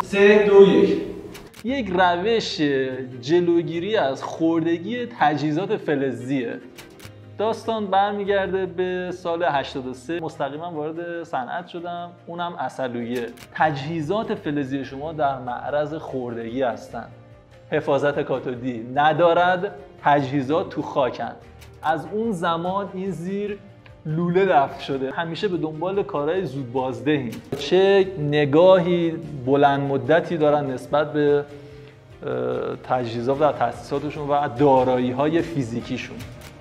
3 2 1. یک روش جلوگیری از خوردگی تجهیزات فلزیه. داستان برمیگرده به سال 83. مستقیما وارد صنعت شدم، اونم عسلویه. تجهیزات فلزی شما در معرض خوردگی هستن. حفاظت کاتودی ندارد، تجهیزات تو خاکن. از اون زمان این زیر لوله دفع شده. همیشه به دنبال کارهای زود بازدهیم. چه نگاهی بلند مدتی دارن نسبت به تجهیزات و تاسیساتشون و دارایی‌های فیزیکیشون.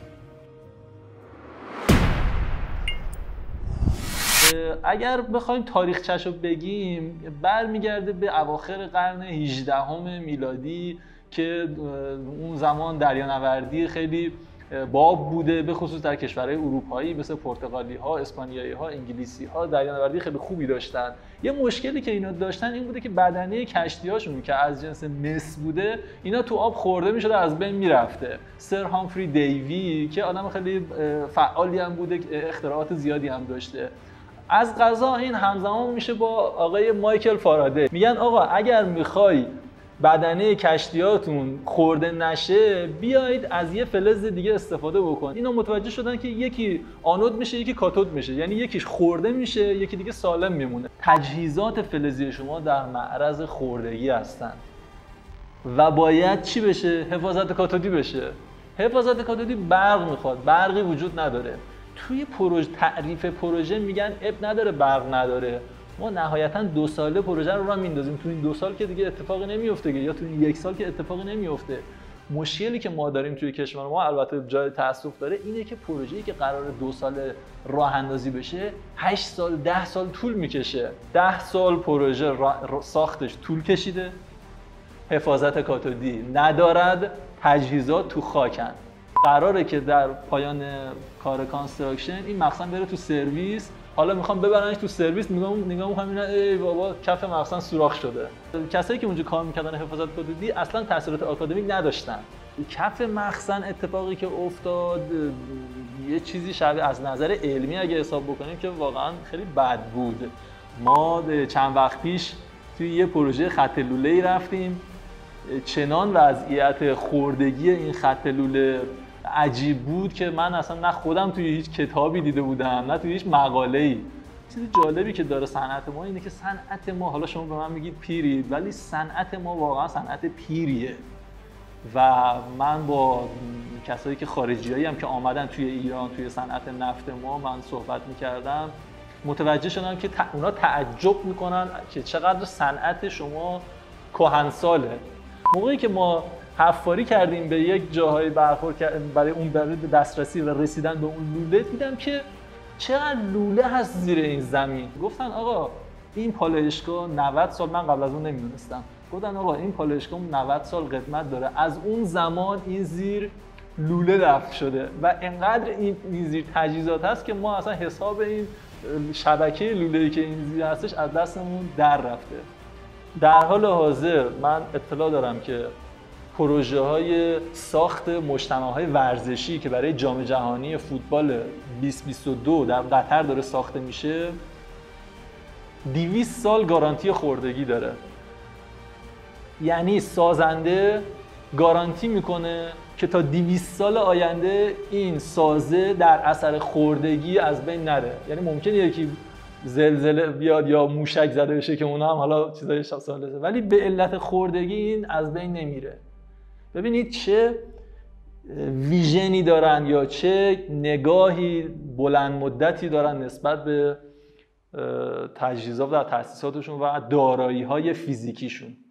اگر بخوایم تاریخچه‌ش رو بگیم، برمیگرده به اواخر قرن 18 میلادی که اون زمان دریانوردی خیلی باب بوده، به خصوص در کشورهای اروپایی مثل پرتغالی‌ها، اسپانیایی‌ها، انگلیسی‌ها دریانوردی خیلی خوبی داشتن. یه مشکلی که اینا داشتن این بوده که بدنه کشتی‌هاشون که از جنس مس بوده، اینا تو آب خورده می‌شده، از بین میرفته. سر هامفری دیوی که آدم خیلی فعالی هم بوده، اختراعات زیادی هم داشته. از قضا این همزمان میشه با آقای مایکل فارادی. میگن آقا اگر میخوای بدنه کشتیاتون خورده نشه، بیایید از یه فلز دیگه استفاده بکن. اینا متوجه شدن که یکی آنود میشه، یکی کاتود میشه، یعنی یکیش خورده میشه، یکی دیگه سالم میمونه. تجهیزات فلزی شما در معرض خوردگی هستن و باید چی بشه؟ حفاظت کاتودی بشه. حفاظت کاتودی برق میخواد، برقی وجود نداره. توی تعریف پروژه میگن اب نداره برق نداره، ما نهایتاً 2 ساله پروژه رو میندازیم. تو این 2 سال که دیگه اتفاقی نمیفته، یا تو این 1 سال که اتفاقی نمیفته. مشکلی که ما داریم توی کشور ما، البته جای تأسف داره، اینه که پروژه‌ای که قرار 2 سال راه اندازی بشه 8 سال 10 سال طول میکشه. 10 سال پروژه ساختش طول کشیده، حفاظت کاتودی ندارد، تجهیزات تو خاکن. قراره که در پایان کار کانستراکشن این مخزن بره تو سرویس. حالا میخوام ببرنش تو سرویس، نگاه میکنم اینا ای بابا کف مخزن سوراخ شده. کسایی که اونجا کار میکردن حفاظت کاتودی اصلا تاثیرات آکادمیک نداشتن. کف مخزن اتفاقی که افتاد یه چیزی شبیه از نظر علمی اگه حساب بکنیم که واقعا خیلی بد بود. ما چند وقت پیش توی یه پروژه خط لوله‌ای رفتیم، چنان وضعیت خوردگی این خط لوله عجیب بود که من اصلا نه خودم توی هیچ کتابی دیده بودم نه توی هیچ مقاله‌ای. چیز جالبی که داره صنعت ما اینه که صنعت ما، حالا شما به من میگید پیرید، ولی صنعت ما واقعا صنعت پیریه. و من با کسایی که خارجیایی هم که آمدن توی ایران توی صنعت نفت ما من صحبت می‌کردم، متوجه شدم که اونا تعجب میکنن که چقدر صنعت شما کهنساله. موقعی که ما حفاری کردیم به یک جاهای برخورد برای اون دسترسی و رسیدن به اون لوله، دیدم که چقدر لوله هست زیر این زمین. گفتن آقا این پالایشگاه 90 سال، من قبل از اون نمیدونستم، گفتن آقا این پالایشگاه 90 سال قدمت داره، از اون زمان این زیر لوله دفع شده و انقدر این زیر تجهیزات هست که ما اصلا حساب این شبکه لوله‌ای که این زیر هستش از دستمون در رفته. در حال حاضر من اطلاع دارم که پروژه‌های ساخت مجتمع‌های ورزشی که برای جام جهانی فوتبال 2022 در قطر داره ساخته میشه 200 سال گارانتی خوردگی داره. یعنی سازنده گارانتی میکنه که تا 200 سال آینده این سازه در اثر خوردگی از بین نره. یعنی ممکنه یکی زلزله بیاد یا موشک زده بشه که اونا هم حالا چیزای سالسه، ولی به علت خوردگی این از بین نمیره. ببینید چه ویژنی دارن یا چه نگاهی بلند مدتی دارن نسبت به تجهیزات و تاسیساتشون و دارایی‌های فیزیکیشون.